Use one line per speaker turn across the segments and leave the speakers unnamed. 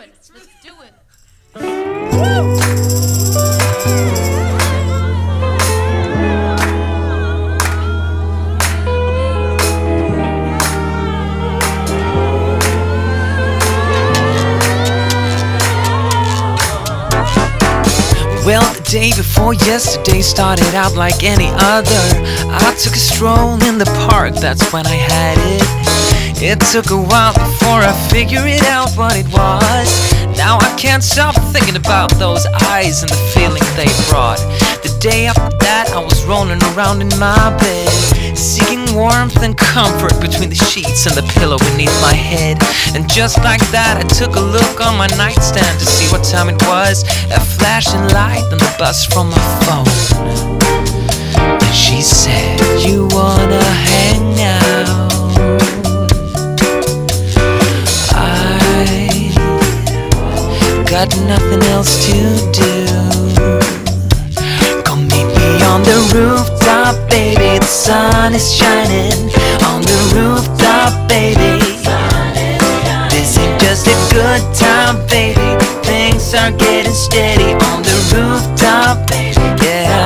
it. Let's do it.
Well, the day before yesterday started out like any other. I took a stroll in the park, that's when I had it. It took a while before I figured it out what it was. Now I can't stop thinking about those eyes and the feeling they brought. The day after that I was rolling around in my bed, seeking warmth and comfort between the sheets and the pillow beneath my head. And just like that I took a look on my nightstand to see what time it was. A flashing light on the buzz from my phone. And she said, "You wanna hang out?" Got nothing else to do. Come meet me on the rooftop, baby. The sun is shining on the rooftop, baby. This ain't just a good time, baby. Things are getting steady on the rooftop, baby. Yeah.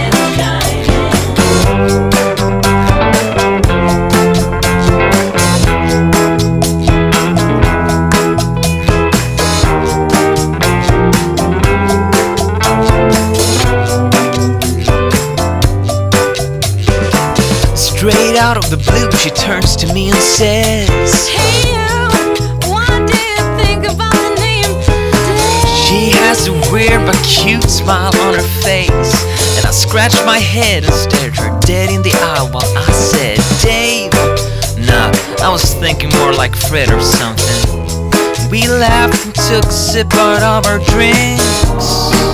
Straight out of the blue, she turns to me and says,
"Hey you, what do you think about the name Dave?"
She has a weird but cute smile on her face, and I scratched my head and stared her dead in the eye while I said, "Dave." Nah, I was thinking more like Fred or something. We laughed and took a sip out of our drinks.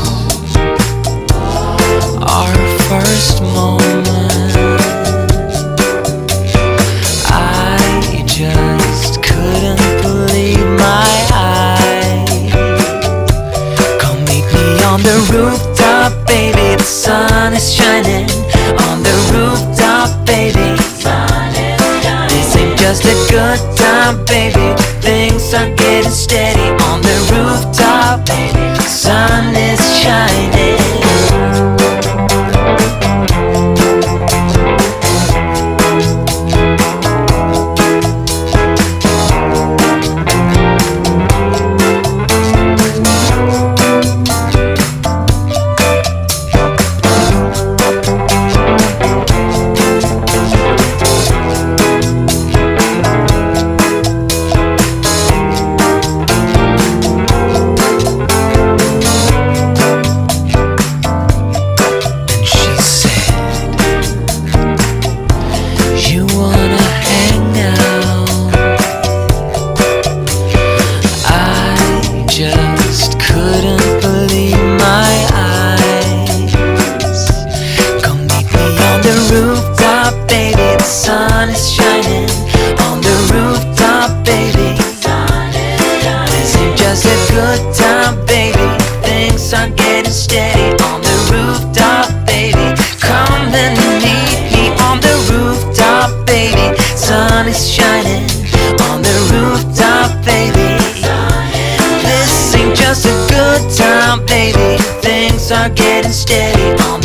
Our first moment, just couldn't believe my eyes. Come meet me on the rooftop, baby. The sun is shining on the rooftop, baby. This ain't just a good time, baby. Things are getting steady on the rooftop, baby. The sun is shining. Steady on the rooftop, baby. Come and meet me on the rooftop, baby. Sun is shining on the rooftop, baby. This ain't just a good time, baby. Things are getting steady on